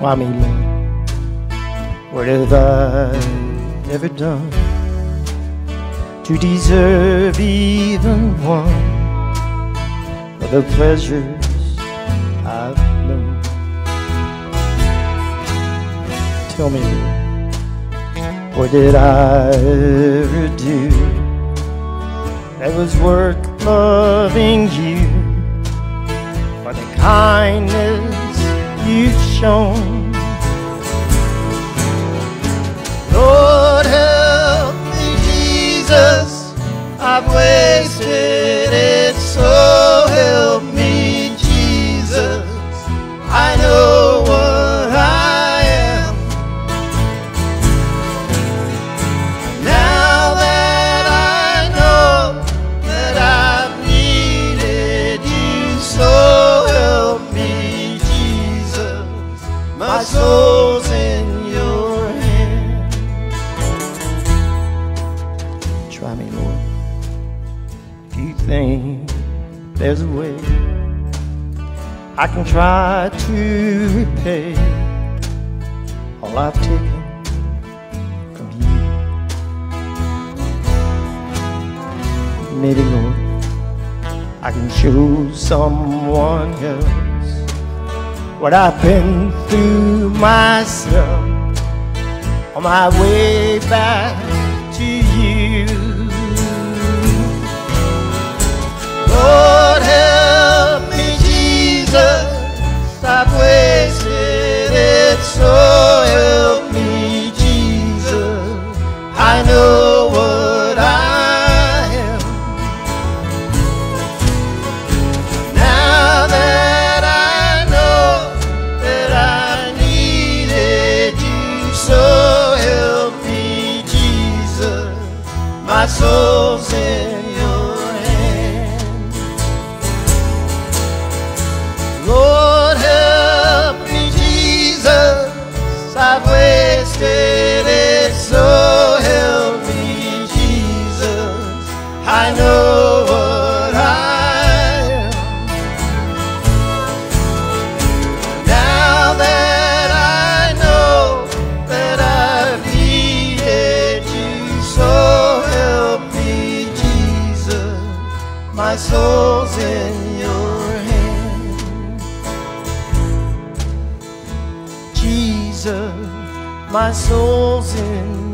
Why me, Lord? What have I ever done to deserve even one of the pleasures I've known? Tell me, Lord, what did I ever do that was worth loving you for the kindness you've shown? Lord, help me, Jesus, I've wasted it, so help me, Jesus, I know what I am. Now that I know that I've needed you, so help me, Jesus, my soul's in your hand. Try me, Lord, if you think there's a way I can try to repay all I've taken from you. Maybe, Lord, I can show someone else what I've been through myself on my way back to you. Lord, help me, Jesus, I've wasted it, so help me, Jesus, I know what I am. Now that I know that I needed you, so help me, Jesus, my soul's in your hand. Lord, help me, Jesus, I've wasted it, so help me, Jesus, I know what I am. Now that I know that I've needed you, so help me, Jesus, my soul's in your hand. Jesus, my soul's in